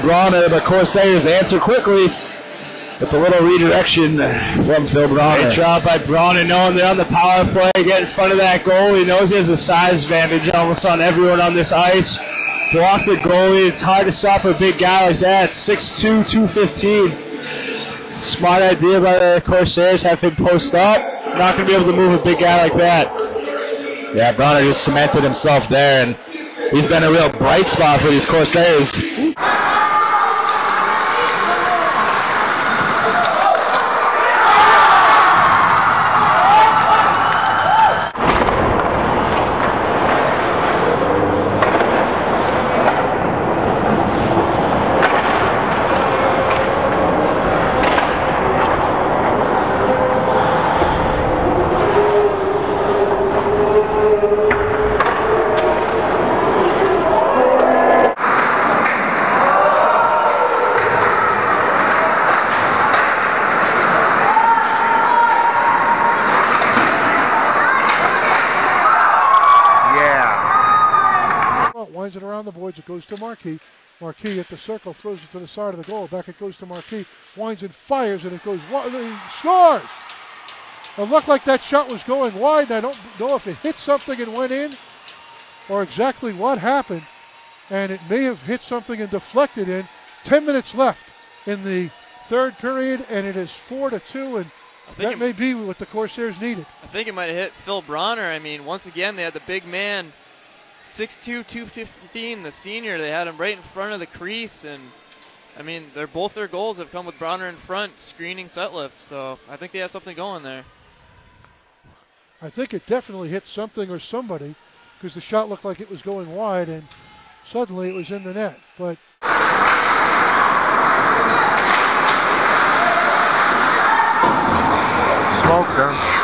Bronner, but Corsairs answer quickly with a little redirection from Phil Bronner. Great job by Bronner, knowing they're on the power play, get in front of that goal. He knows he has a size advantage almost on everyone on this ice. Block the goalie. It's hard to stop a big guy like that. 6'2", 215. Smart idea by the Corsairs. Have him post up. Not going to be able to move a big guy like that. Yeah, Bronner just cemented himself there, and he's been a real bright spot for these Corsairs. Winds it around the boards. It goes to Marquis. Marquis at the circle, throws it to the side of the goal. Back it goes to Marquis. Winds and fires, and it goes wide. He scores! It looked like that shot was going wide. I don't know if it hit something and went in, or exactly what happened. And it may have hit something and deflected in. 10 minutes left in the third period, and it is 4-2, and that may be what the Corsairs needed. I think it might have hit Phil Bronner. I mean, once again, they had the big man, 6'2", 215, the senior. They had him right in front of the crease, and I mean, both their goals have come with Bronner in front, screening Sutliff. So I think they have something going there. I think it definitely hit something or somebody, because the shot looked like it was going wide, and suddenly it was in the net. But smoke, huh?